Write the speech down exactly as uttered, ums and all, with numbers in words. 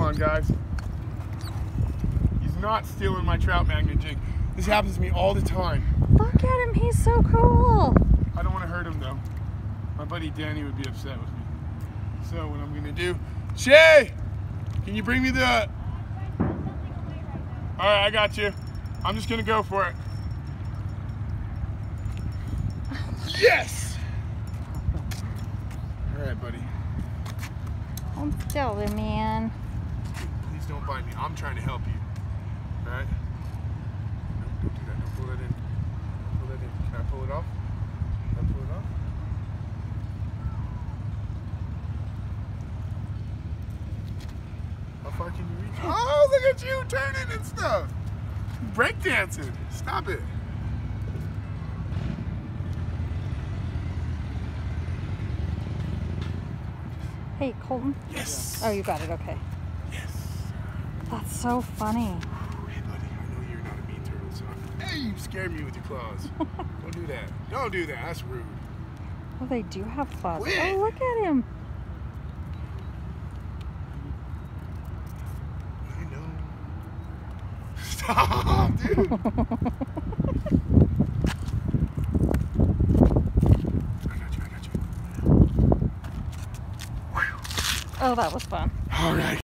on, guys. He's not stealing my trout magnet jig. This happens to me all the time. Look at him, he's so cool. I don't want to hurt him though. My buddy Danny would be upset with me. So what I'm gonna do, Shay, can you bring me the, all right, I got you. I'm just gonna go for it. Yes! All right, buddy. Hold still, man. Please don't bite me. I'm trying to help you. All right? No, don't do that. Don't pull that in. Don't pull that in. Can I pull it off? Can I pull it off? How far can you reach? Oh, look at you turning and stuff. Breakdancing. Stop it. Hey, Colton. Yes. Oh, you got it, okay. Yes. That's so funny. Hey, buddy, I know you're not a mean turtle, so hey, you scared me with your claws. Don't do that. Don't do that. That's rude. Oh, they do have claws. Quit. Oh, look at him. I know. Stop, dude. I got you. I got you. Oh, that was fun. All right.